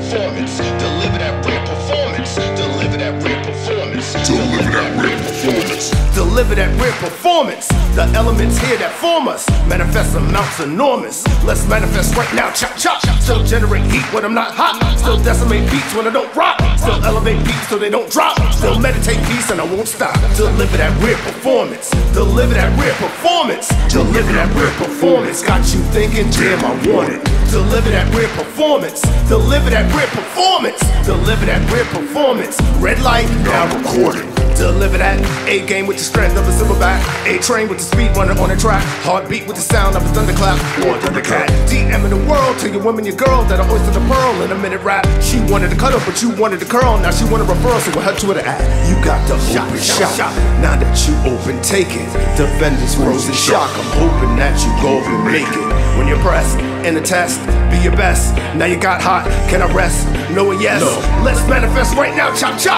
performance. Deliver that rare performance. Deliver that rare performance. Deliver that rare performance. Deliver that rare performance. The elements here that form us manifest amounts enormous. Let's manifest right now, chop chop. Still generate heat when I'm not hot. Still decimate beats when I don't rock. Still elevate beats so they don't drop. Still meditate peace and I won't stop. Deliver that rare performance. Deliver that rare performance. Deliver that rare performance. Got you thinking, damn, I want it. Deliver that rare performance. Deliver that rare performance. Deliver that rare performance. Red light, now recording. Deliver that A-game with the strength of a silverback. A-train with the speed runner on the track. Heartbeat with the sound of a thunderclap or a thundercat. DM in the world, tell your woman, your girl that I oyster the pearl in a minute rap. She wanted to cut up, but you wanted to curl. Now she want a referral, so with her Twitter ad, you got the open shot. Now that you open, take it. Defenders frozen shock. I'm hoping that you go and make it. When you're pressed in the test, be your best. Now you got hot, can I rest? No and yes. Let's manifest right now, chop chop.